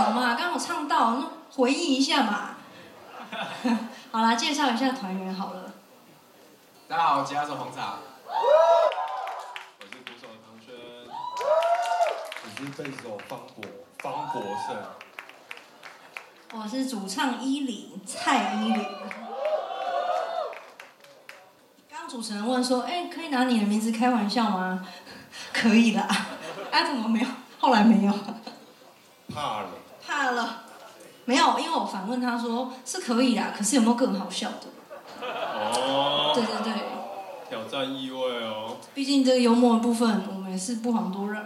小嘛，刚好唱到，那回忆一下嘛。好啦，介绍一下团员好了。 大家好，我吉他手红茶。 我是鼓手唐轩。我是贝斯手方博胜。 我是主唱依林蔡依林。刚刚主持人问说，可以拿你的名字开玩笑吗？可以啦。怎么没有？后来没有。怕了。没有，因为我反问他说是可以啦，可是有没有更好笑的？ 哦。 对对对。 挑战意味哦。 毕竟这个幽默的部分，我们也是不遑多让。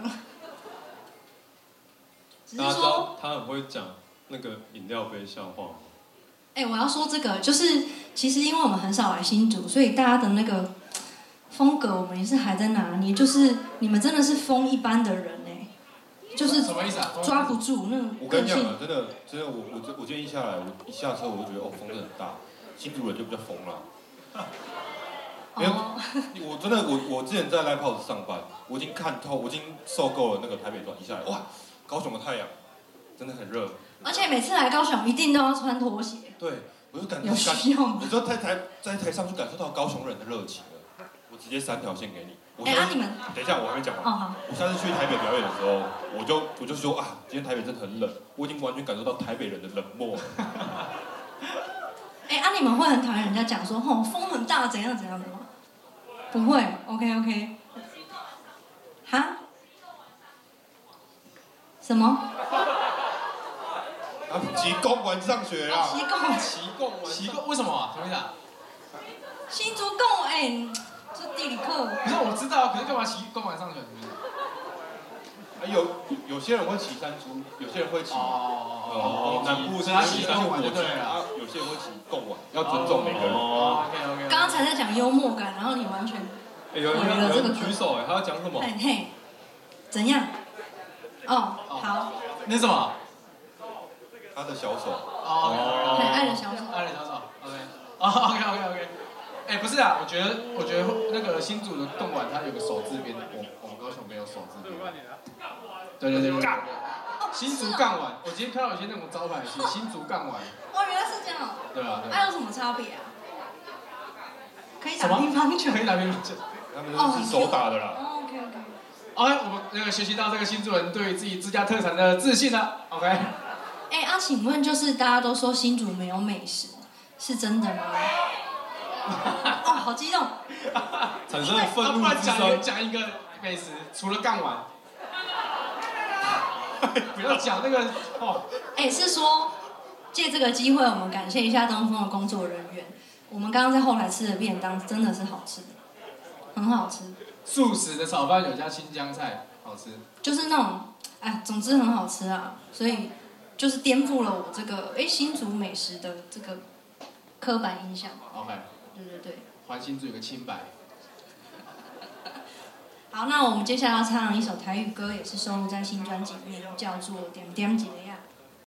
只是大家知道说他很会讲那个饮料杯笑话吗？ 我要说这个，就是其实因为我们很少来新竹，所以大家的那个风格我们也是还在拿捏。就是你们真的是风一般的人就是什么意思啊？ 抓不住那种。 我跟你讲啊，真的，我今天一下来，我一下车我就觉得风真的很大，新竹人就比较疯啦。没有，我真的我之前在 Live House 上班，我已经看透，我已经受够了那个台北段，一下来哇，高雄的太阳真的很热。 而且每次来高雄一定都要穿拖鞋。 对，我就有需要吗？ 我就在台上就感受到高雄人的热情了。我直接3条线给你。 你们等一下，我还没讲完。 哦好。 我下次去台北表演的时候，我就说啊，今天台北真的很冷，我已经完全感受到台北人的冷漠了。 你们会很讨厌人家讲说风很大怎样怎样的吗？不会 ，OK。哈？什么？ 骑公馆上学啊！ 骑共，为什么啊？什么意思啊？ 新竹共这地理课。 可是我知道，可是干嘛骑公馆上学？ 有些人会骑山猪，有些人会骑南部是骑山火鸡啊，有些人会骑贡丸，要尊重每个人。 OK。 刚才在讲幽默感，然后你完全有人举手他要讲什么？ 嘿，怎样？好。 那什么？ 他的小手。 很爱的小手。 OK。不是啊，我觉得那个新竹的贡丸它有个手字边，我们高雄没有手字边。对。新竹杠丸，我今天看到有些那种招牌写新竹杠丸。 原来是这样。 对啊。 有什么差别啊？可以打乒乓球。 可以打乒乓球。 他们是手打的啦。 OK。 我们那个学习到这个新竹人对自己自家特产的自信了。OK。 请问就是大家都说新竹没有美食，是真的吗？好激动！ 产生了愤怒之声。 讲一个美食，除了杠丸。不要讲那个是说借这个机会，我们感谢一下东风的工作人员。我们刚刚在后台吃的便当真的是好吃的，很好吃。 素食的炒饭有加青江菜，好吃。就是那种， 总之很好吃啊，所以就是颠覆了我这个新竹美食的这个刻板印象。 OK。 对。 还新竹有个清白。 好，那我们接下来要唱一首台语歌，也是收录在新专辑里面，叫做《点点几个》。